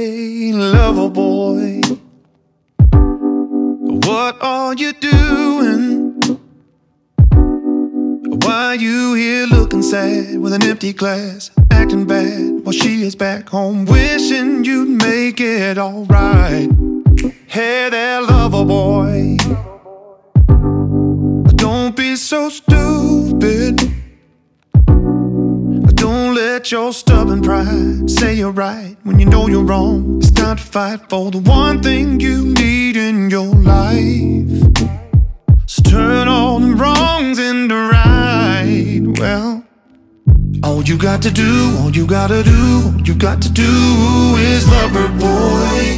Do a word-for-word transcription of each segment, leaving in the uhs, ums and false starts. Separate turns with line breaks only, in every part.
Hey, lover boy, what are you doing? Why you here looking sad with an empty glass, acting bad while she is back home, wishing you'd make it alright? Hey there, lover boy, don't be so stupid. Don't let your stubborn pride say you're right when you know you're wrong. It's time to fight for the one thing you need in your life. So turn all the wrongs into right. Well, all you got to do, all you gotta do, all you got to do is love her, boy.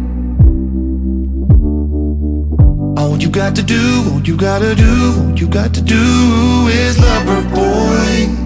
All you got to do, all you gotta do, all you got to do is love her, boy.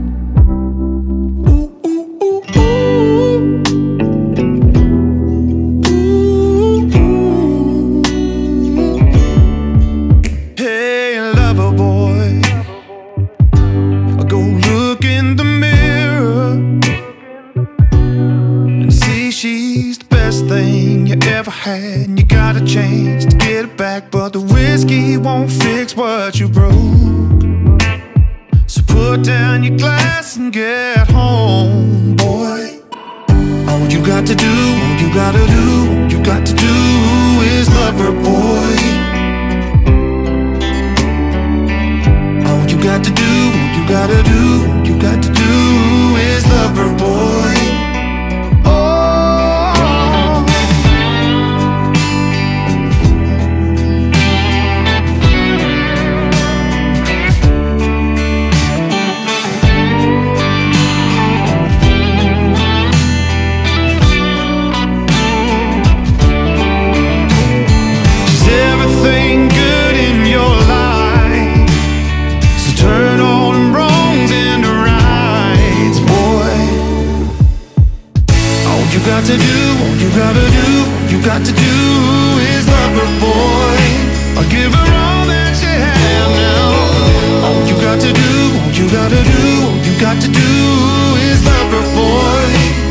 She's the best thing you ever had, and you gotta change to get it back, but the whiskey won't fix what you broke. So put down your glass and get home, boy. All you got to do, all you gotta do, all you got to do is love her, boy. All you got to do, all you gotta do, all you got to do is love her, boy. All you got to do, all you gotta do, all you got to do is love her, boy. I'll give her all that she has now. All you got to do, all you gotta do, all you got to do is love her, boy.